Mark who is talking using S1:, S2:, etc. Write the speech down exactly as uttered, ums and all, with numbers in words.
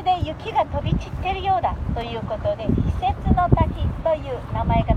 S1: で雪が飛び散ってるようだということで、非雪の滝という名前が